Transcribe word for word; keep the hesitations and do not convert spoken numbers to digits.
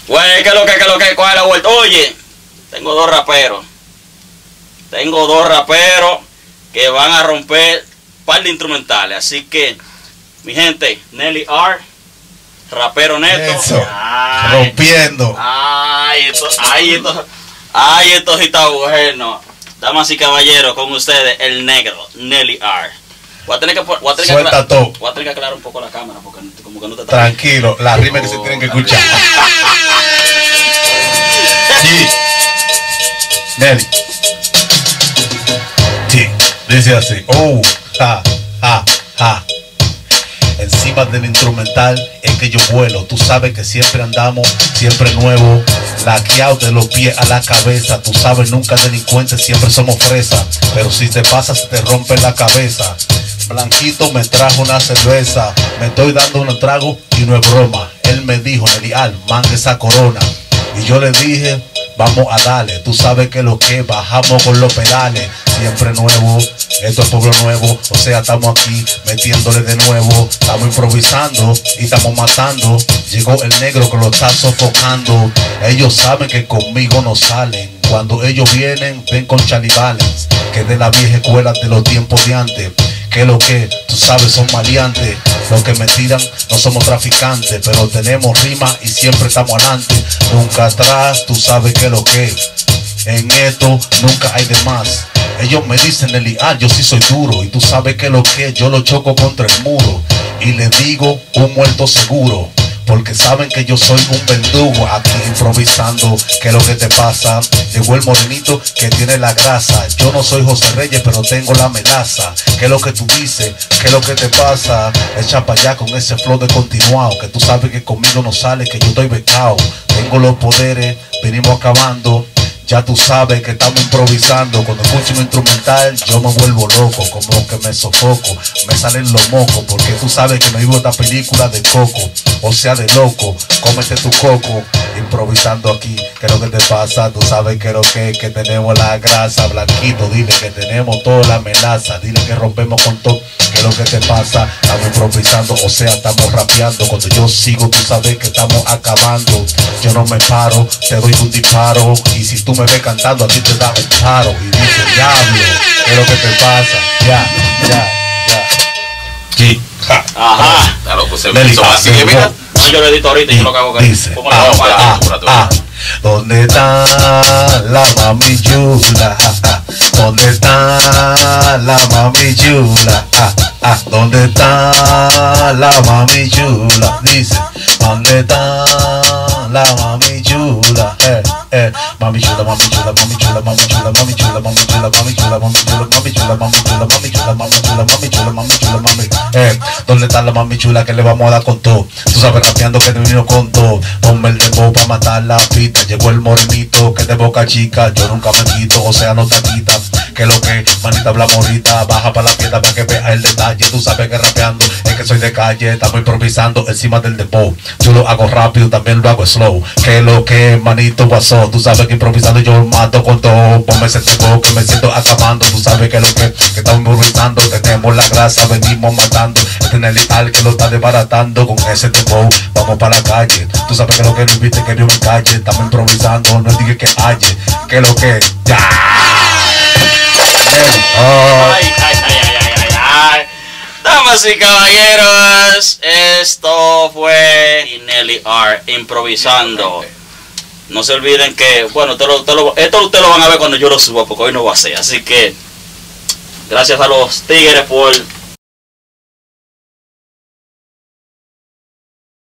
Güey, ¿qué es lo que, qué es lo que, cuál es la vuelta? Oye, tengo dos raperos. Tengo dos raperos que van a romper un par de instrumentales. Así que, mi gente, Nelly R, rapero neto. Eso. Ay, rompiendo. Ay, esto, ay, esto, ay, esto sí está bueno. Damas y caballeros, con ustedes, el negro, Nelly R. Voy a tener que, voy a tener que, Suelta aclarar, todo. voy a tener que aclarar un poco la cámara porque como que no te está. Tranquilo, las rimas que se tienen que escuchar. Sí. Nelly. Sí, dice así. Oh, ja, ja, ja. Encima del instrumental es que yo vuelo. Tú sabes que siempre andamos, siempre nuevo. Laqueado de los pies a la cabeza. Tú sabes, nunca delincuentes, siempre somos fresas. Pero si te pasa, se te rompe la cabeza. Blanquito me trajo una cerveza. Me estoy dando un trago y no es broma. Él me dijo, Nelial, manga esa corona. Y yo le dije, vamos a darle. Tú sabes que lo que bajamos con los pedales. Siempre nuevo, esto es pueblo nuevo. O sea, estamos aquí metiéndole de nuevo. Estamos improvisando y estamos matando. Llegó el negro que lo está sofocando. Ellos saben que conmigo no salen. Cuando ellos vienen, ven con Charlie Valens, que de la vieja escuela de los tiempos de antes. Que lo que tú sabes son maleantes. Los que me tiran no somos traficantes, pero tenemos rima y siempre estamos adelante. Nunca atrás, tú sabes que lo que en esto nunca hay de más. Ellos me dicen, Nelly, ah, yo sí soy duro. Y tú sabes que lo que yo lo choco contra el muro. Y le digo un muerto seguro. Porque saben que yo soy un verdugo aquí improvisando. ¿Qué es lo que te pasa? Llegó el morenito que tiene la grasa. Yo no soy José Reyes, pero tengo la melaza. ¿Qué es lo que tú dices? ¿Qué es lo que te pasa? Echa para allá con ese flow de continuado. Que tú sabes que conmigo no sale, que yo estoy becado. Tengo los poderes, venimos acabando. Ya tú sabes que estamos improvisando. Cuando escucho un instrumental yo me vuelvo loco. Como que me sofoco, me salen los mocos. Porque tú sabes que me vivo esta película de coco. O sea de loco, cómete tu coco. Improvisando aquí, ¿qué es lo que te pasa? Tú sabes que lo que que tenemos la grasa. Blanquito, dile que tenemos toda la amenaza. Dile que rompemos con todo. ¿Qué es lo que te pasa? Estamos improvisando, o sea, estamos rapeando. Cuando yo sigo, tú sabes que estamos acabando. Yo no me paro, te doy un disparo. Y si tú me ves cantando, a ti te da un paro. Y dice, diablo, ¿qué es lo que te pasa? Ya, ya, ya. Sí. Ja. Ajá. Claro, pues se Nelly, hizo así que mira. No, yo lo edito ahorita y yo lo que hago que dice, pongo ah, la voz para ah, adelante. ah, ¿dónde está la mami chula? Ah, ¿dónde está la mami chula? Ah, ah, ¿dónde está la mami chula? Dice, ¿dónde está la mami chula? Eh, eh, mami chula, mami chula, mami chula, mami chula, mami chula, mami chula, mami chula, mami chula, mami chula, mami chula, mami chula, mami chula, mami chula, mami chula, mami. Eh, ¿dónde está la mami chula que le vamos a dar con todo? Tú sabes rapeando que te vino con todo. Ponme el demo para matar la pista. Llegó el morenito que de boca chica. Yo nunca me quito, o sea, no te quita. Que lo que, manita, hablamos ahorita. Baja para la fiesta para que veas el detalle. Tú sabes que rapeando es que soy de calle. Estamos improvisando encima del demo. Yo lo hago rápido, también lo hago slow. Que lo que, manito, guaso. Tú sabes que improvisando yo mato con todo. Ponme ese tempo que me siento acabando. Tú sabes que lo que, que estamos improvisando. Tenemos la grasa, venimos matando. Este es el letal que lo está desbaratando. Con ese tempo vamos para la calle. Tú sabes que lo que no viste que yo me calle. Estamos improvisando, no digas que halle. Que lo que, ya. Oh. Ay, ay, ay, ay, ay, ay, ay. Damas y caballeros, esto fue Nelly R improvisando. No se olviden que, bueno, te lo, te lo, esto ustedes lo van a ver cuando yo lo suba, porque hoy no va a ser. Así que, gracias a los tigres por